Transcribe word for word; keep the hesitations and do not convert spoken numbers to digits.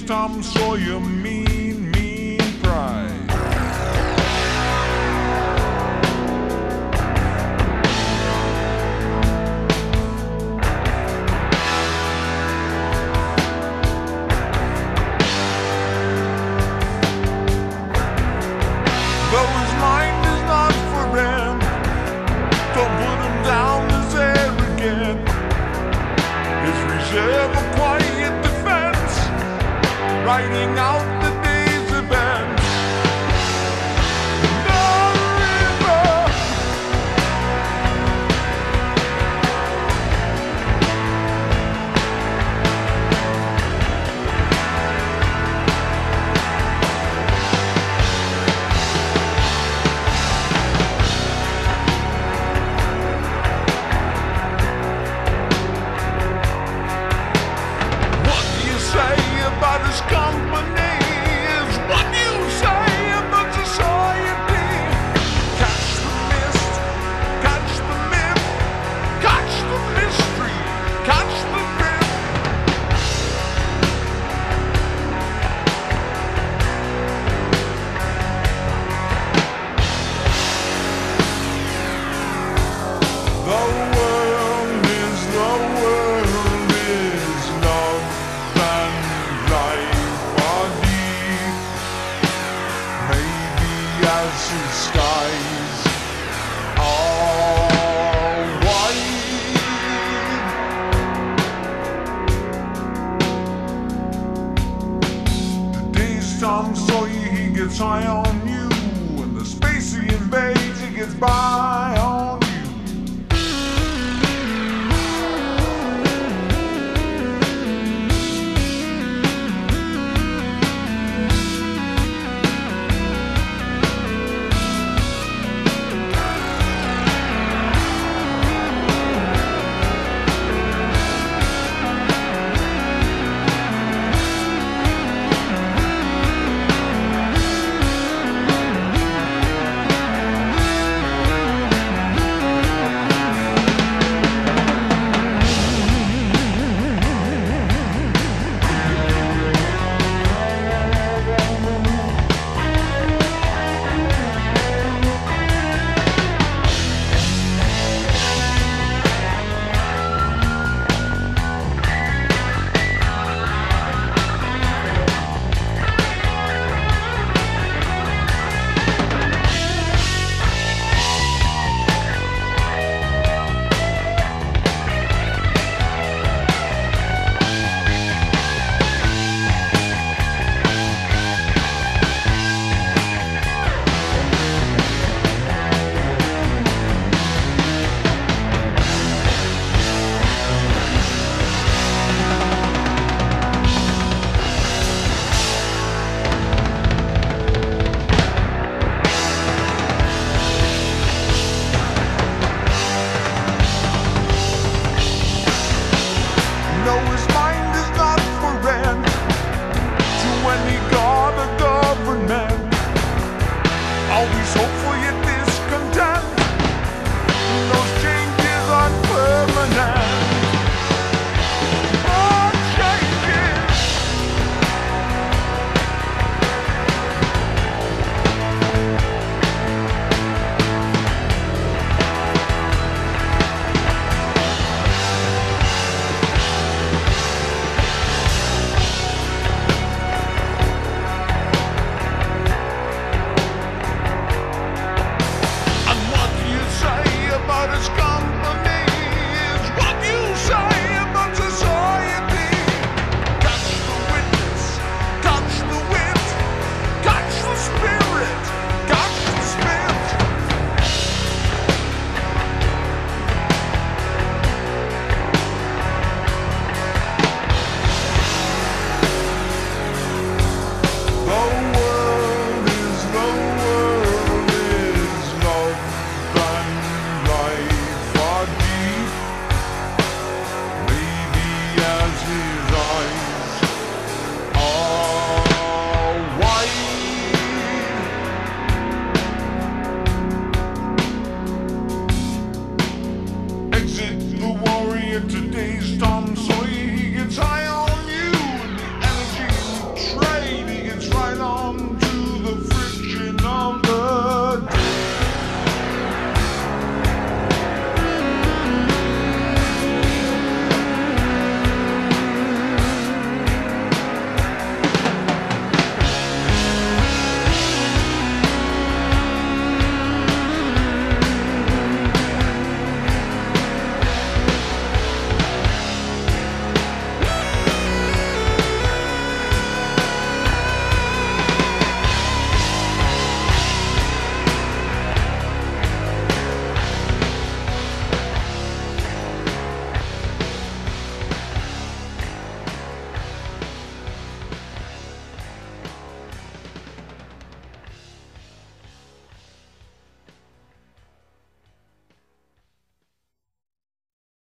Tom Sawyer, mean, mean pride. Though his mind is not for rent, don't put him down as arrogant. His reserve a quiet defense, writing out the day's events. The river, what do you say about his company is what you say about society. Catch the mist, catch the myth, catch the mystery, catch the drift. The world is, the world is love and life are deep. Maybe as the skies are wide. The day's Tom Sawyer, he gets high on you, and the space he invades, he gets by